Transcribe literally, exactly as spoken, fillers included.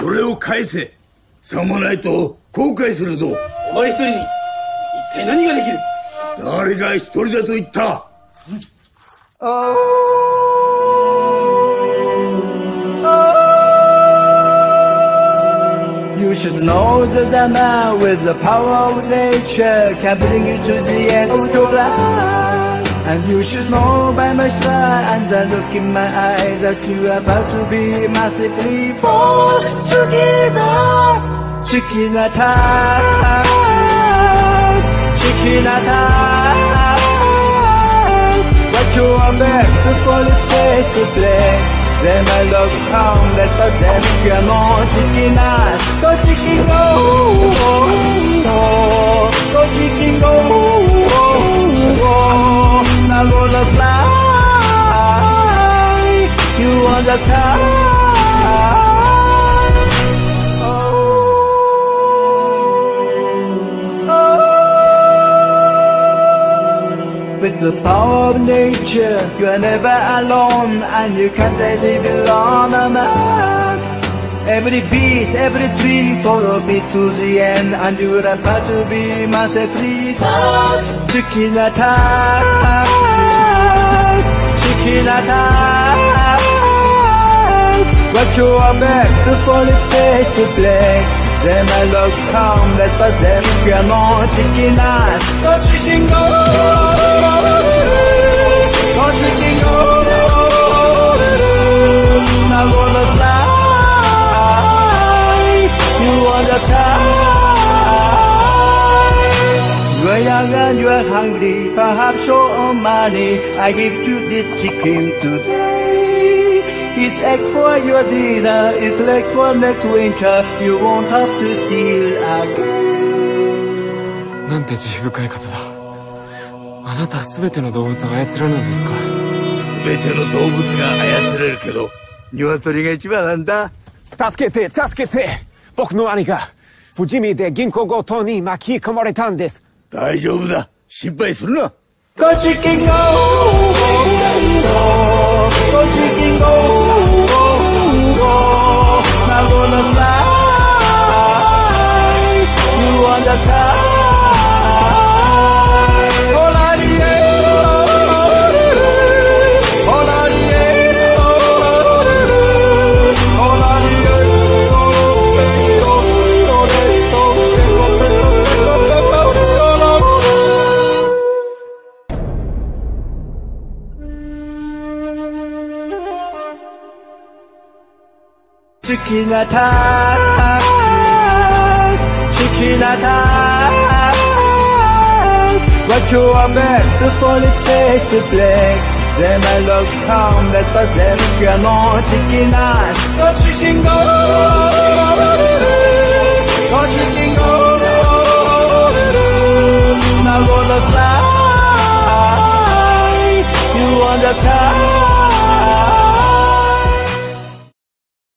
それを返せ。さもないと後悔するぞ。 お前一人に一体何ができる？ 誰が一人だと言った？ You should know that a man with the power of nature can bring you to the end of your life. And you should know by my smile and the look in my eyes that you are about to be massively forced to give up. Chicken attack, chicken attack. Watch your back before it fades to black. They may look harmless, but they make you know chicken ass. Go chicken go, go chicken go. Now gonna fly, you on the sky. Oh, oh. With the power of nature, you are never alone, and you can't live alone, a man. Every beast, every tree follows me to the end, and you're about to be massively fucked. Chicken attack, chicken attack. Watch your back before it fades to black. They may look harmless, but they make you know chicken ass. Go chicken go, go chicken go. Now gonna fly, you on the sky. You are young and you are hungry, perhaps short on money. I give you this chicken today. It's eggs for your dinner, it's legs for next winter. You won't have to steal again. なんて慈悲深い方だ。あなたは全ての動物を操られるんですか？ 全ての動物が操れるけど、鶏が一番なんだ。 助けて、助けて。僕の兄が富士見で銀行強盗に巻き込まれたんです。 大丈夫だ。心配するな。 Go chicken go, go chicken go, now gonna fly, you on the sky. All on the air, all on the air, all on the air. Chicken attack, chicken attack. Watch your back before it fades to black. They may look harmless, but they make you know chicken ass. Go chicken go, go chicken go. Now gonna fly, you on the sky.